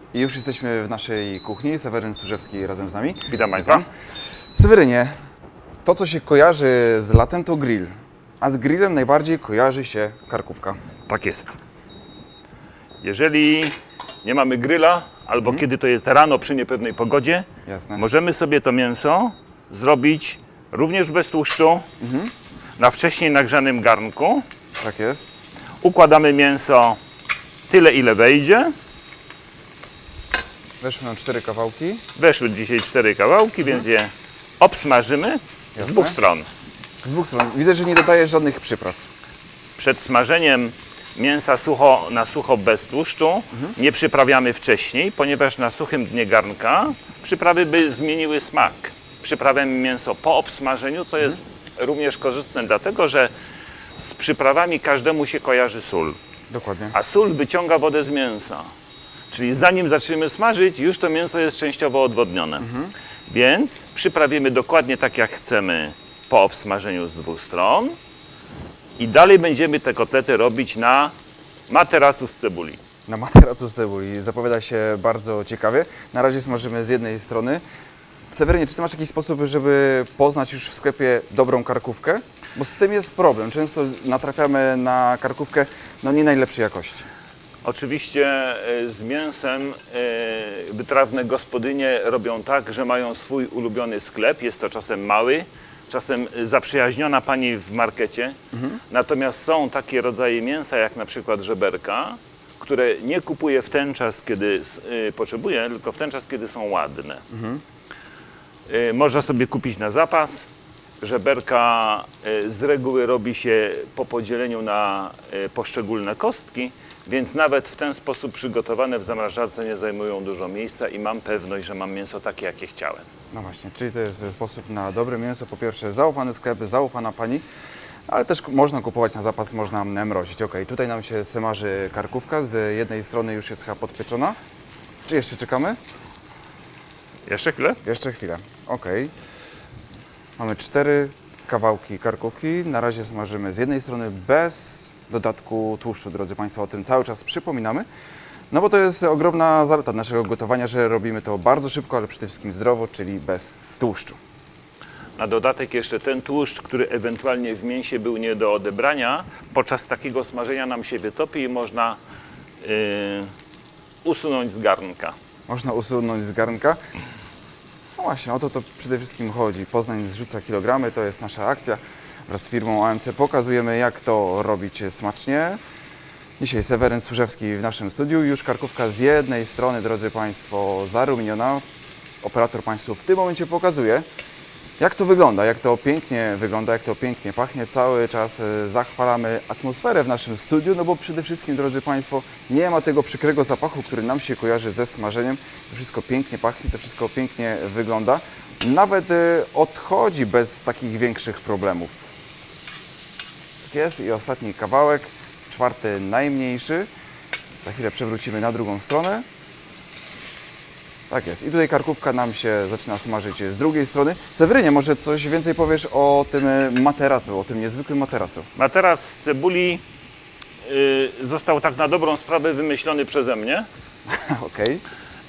I już jesteśmy w naszej kuchni. Seweryn Służewski razem z nami. Witam Państwa. Sewerynie, to co się kojarzy z latem to grill, a z grillem najbardziej kojarzy się karkówka. Tak jest. Jeżeli nie mamy gryla, albo kiedy to jest rano przy niepewnej pogodzie, Jasne. możemy sobie to mięso zrobić również bez tłuszczu, na wcześniej nagrzanym garnku. Tak jest. Układamy mięso tyle, ile wejdzie. Weszły nam 4 kawałki. Weszły dzisiaj 4 kawałki, więc je obsmażymy z dwóch stron. Z dwóch stron. Widzę, że nie dodajesz żadnych przypraw. Przed smażeniem mięsa na sucho bez tłuszczu nie przyprawiamy wcześniej, ponieważ na suchym dnie garnka przyprawy by zmieniły smak. Przyprawiamy mięso po obsmażeniu, co jest również korzystne, dlatego że z przyprawami każdemu się kojarzy sól. Dokładnie. A sól wyciąga wodę z mięsa. Czyli zanim zaczniemy smażyć, już to mięso jest częściowo odwodnione. Więc przyprawimy dokładnie tak, jak chcemy po obsmażeniu z dwóch stron. I dalej będziemy te kotlety robić na materacu z cebuli. Na materacu z cebuli. Zapowiada się bardzo ciekawie. Na razie smażymy z jednej strony. Sewerynie, czy ty masz jakiś sposób, żeby poznać już w sklepie dobrą karkówkę? Bo z tym jest problem. Często natrafiamy na karkówkę nie najlepszej jakości. Oczywiście z mięsem wytrawne gospodynie robią tak, że mają swój ulubiony sklep. Jest to czasem mały, czasem zaprzyjaźniona pani w markecie. Natomiast są takie rodzaje mięsa, jak na przykład żeberka, które nie kupuje w ten czas, kiedy potrzebuje, tylko w ten czas, kiedy są ładne. Można sobie kupić na zapas. Żeberka z reguły robi się po podzieleniu na poszczególne kostki, więc nawet w ten sposób przygotowane w zamrażarce nie zajmują dużo miejsca i mam pewność, że mam mięso takie, jakie chciałem. No właśnie, czyli to jest sposób na dobre mięso. Po pierwsze zaufany sklep, zaufana pani, ale też można kupować na zapas, można mrozić. Ok, tutaj nam się smaży karkówka, z jednej strony już jest chyba podpieczona. Czy jeszcze czekamy? Jeszcze chwilę? Jeszcze chwilę, ok. Mamy 4 kawałki karkówki, na razie smażymy z jednej strony bez dodatku tłuszczu, drodzy Państwo, o tym cały czas przypominamy. No bo to jest ogromna zaleta naszego gotowania, że robimy to bardzo szybko, ale przede wszystkim zdrowo, czyli bez tłuszczu. Na dodatek jeszcze ten tłuszcz, który ewentualnie w mięsie był nie do odebrania, podczas takiego smażenia nam się wytopi i można usunąć z garnka. Można usunąć z garnka. No właśnie, o to przede wszystkim chodzi. Poznań zrzuca kilogramy, to jest nasza akcja. Wraz z firmą AMC pokazujemy, jak to robić smacznie. Dzisiaj Seweryn Służewski w naszym studiu. Już karkówka z jednej strony, drodzy Państwo, zarumieniona. Operator Państwu w tym momencie pokazuje, jak to wygląda, jak to pięknie wygląda, jak to pięknie pachnie. Cały czas zachwalamy atmosferę w naszym studiu, no bo przede wszystkim, drodzy Państwo, nie ma tego przykrego zapachu, który nam się kojarzy ze smażeniem. To wszystko pięknie pachnie, to wszystko pięknie wygląda. Nawet odchodzi bez takich większych problemów. Tak jest i ostatni kawałek, 4. najmniejszy. Za chwilę przewrócimy na drugą stronę. Tak jest. I tutaj karkówka nam się zaczyna smażyć z drugiej strony. Sewerynie, może coś więcej powiesz o tym materacu, o tym niezwykłym materacu? Materac z cebuli został tak na dobrą sprawę wymyślony przeze mnie. Okej.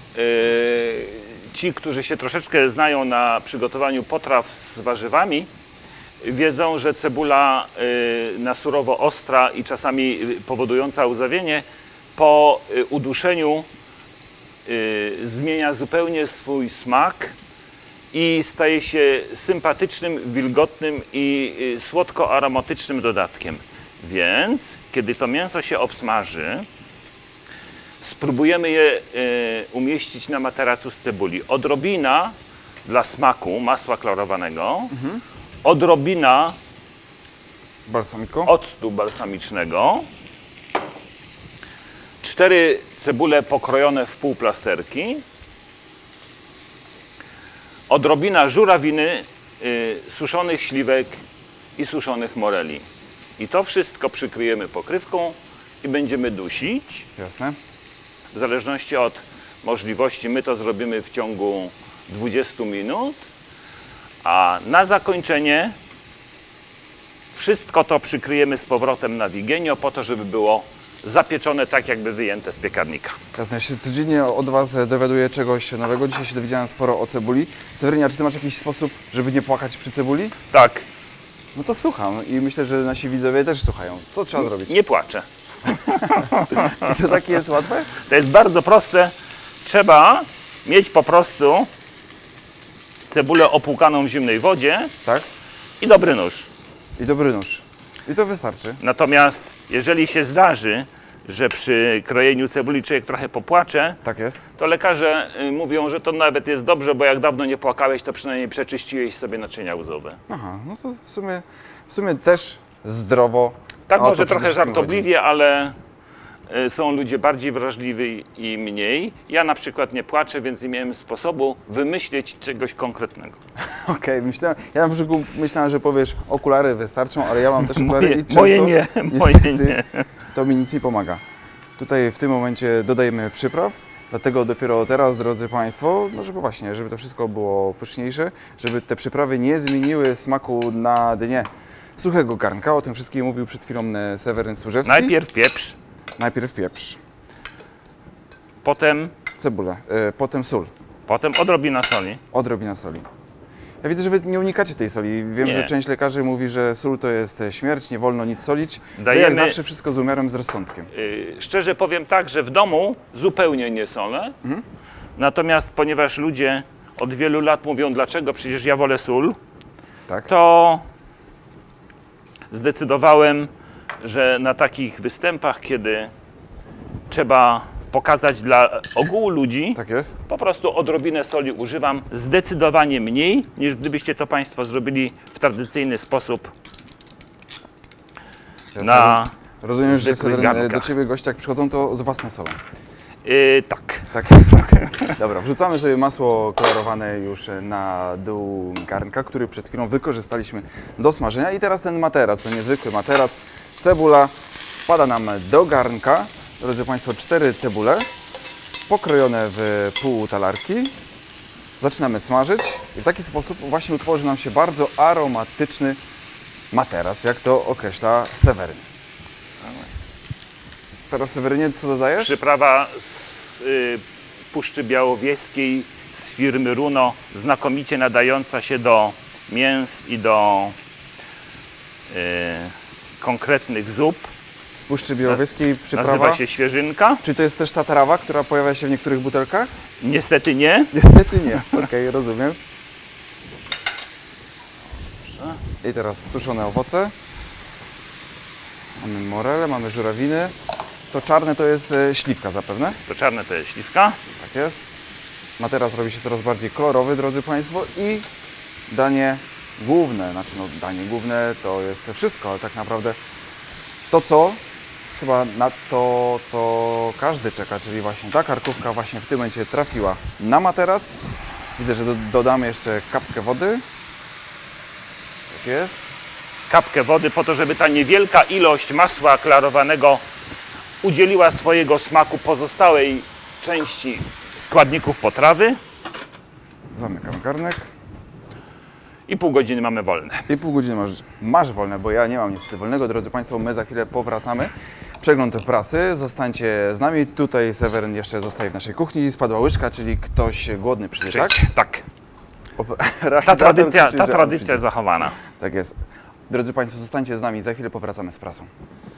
Ci, którzy się troszeczkę znają na przygotowaniu potraw z warzywami, wiedzą, że cebula na surowo ostra i czasami powodująca łzawienie po uduszeniu zmienia zupełnie swój smak i staje się sympatycznym, wilgotnym i słodko-aromatycznym dodatkiem. Więc kiedy to mięso się obsmaży, spróbujemy je umieścić na materacu z cebuli. Odrobina dla smaku masła klarowanego, odrobina Balsamiku. octu balsamicznego, 4 cebule pokrojone w półplasterki, odrobina żurawiny, suszonych śliwek i suszonych moreli. I to wszystko przykryjemy pokrywką i będziemy dusić. Jasne. W zależności od możliwości my to zrobimy w ciągu 20 minut, a na zakończenie wszystko to przykryjemy z powrotem na wigienio po to, żeby było zapieczone tak jakby wyjęte z piekarnika. Jasne, ja się codziennie od Was dowiaduję czegoś nowego. Dzisiaj się dowiedziałem sporo o cebuli. Sewerynie, a czy Ty masz jakiś sposób, żeby nie płakać przy cebuli? Tak, No to słucham i myślę, że nasi widzowie też słuchają. Co trzeba zrobić? nie płaczę. I to takie jest łatwe? To jest bardzo proste. Trzeba mieć po prostu cebulę opłukaną w zimnej wodzie Tak. i dobry nóż. I dobry nóż. I to wystarczy. Natomiast jeżeli się zdarzy, że przy krojeniu cebuli człowiek trochę popłacze, Tak jest. to lekarze mówią, że to nawet jest dobrze, bo jak dawno nie płakałeś, to przynajmniej przeczyściłeś sobie naczynia łzowe. Aha, no to w sumie też zdrowo. Tak A o to może przede trochę wszystkim żartobliwie, ale są ludzie bardziej wrażliwi i mniej. Ja na przykład nie płaczę, więc nie miałem sposobu wymyślić czegoś konkretnego. Okej, ja na przykład myślałem, że powiesz, okulary wystarczą, ale ja mam też okulary i często moje nie, moje niestety nie. to mi nic nie pomaga. Tutaj w tym momencie dodajemy przypraw, dlatego dopiero teraz, drodzy Państwo, no żeby to wszystko było pyszniejsze, żeby te przyprawy nie zmieniły smaku na dnie suchego garnka. O tym wszystkim mówił przed chwilą Seweryn Służewski. Najpierw pieprz, potem cebulę, potem sól, odrobina soli. odrobina soli. Ja widzę, że Wy nie unikacie tej soli. Wiem, Nie. że część lekarzy mówi, że sól to jest śmierć, nie wolno nic solić. Dajemy- Jak zawsze wszystko z umiarem, z rozsądkiem. Szczerze powiem tak, że w domu zupełnie nie solę. Natomiast ponieważ ludzie od wielu lat mówią, dlaczego przecież ja wolę sól, Tak? to zdecydowałem, że na takich występach, kiedy trzeba pokazać dla ogółu ludzi, Tak jest? po prostu odrobinę soli używam, zdecydowanie mniej, niż gdybyście to Państwo zrobili w tradycyjny sposób Jasne. na... Rozumiem, że zwykłych Seweryn, garnkach. do Ciebie goście jak przychodzą, to z własną solą. Tak. Tak jest, okej. Dobra, wrzucamy sobie masło klarowane już na dół garnka, który przed chwilą wykorzystaliśmy do smażenia. I teraz ten materac, ten niezwykły materac, cebula wpada nam do garnka. Drodzy Państwo, 4 cebule pokrojone w pół talarki. Zaczynamy smażyć i w taki sposób właśnie utworzy nam się bardzo aromatyczny materac, jak to określa Seweryn. Teraz Sewerynie, co dodajesz? Przyprawa z Puszczy Białowieskiej z firmy Runo, znakomicie nadająca się do mięs i do konkretnych zup. Z Puszczy Białowieskiej przyprawa. Nazywa się świeżynka. Czy to jest też ta trawa, która pojawia się w niektórych butelkach? Niestety nie. Niestety nie. Okej, rozumiem. I teraz suszone owoce. Mamy morele, mamy żurawiny. To czarne to jest śliwka zapewne. To czarne to jest śliwka. Tak jest. Materac robi się coraz bardziej kolorowy, drodzy Państwo. I danie główne, danie główne to jest wszystko, ale tak naprawdę chyba na to, co każdy czeka, czyli właśnie ta karkówka właśnie w tym momencie trafiła na materac. Widzę, że dodamy jeszcze kapkę wody. Tak jest. Kapkę wody po to, żeby ta niewielka ilość masła klarowanego udzieliła swojego smaku pozostałej części składników potrawy. Zamykam garnek. I pół godziny mamy wolne. I pół godziny masz wolne, bo ja nie mam niestety wolnego. Drodzy Państwo, my za chwilę powracamy. Przegląd prasy. Zostańcie z nami. Tutaj Seweryn jeszcze zostaje w naszej kuchni. Spadła łyżka, czyli ktoś głodny przyjdzie, tak? Tak. Ta Realizator krzyczy, że on tradycja przyjdzie. jest zachowana. Tak jest. Drodzy Państwo, zostańcie z nami. Za chwilę powracamy z prasą.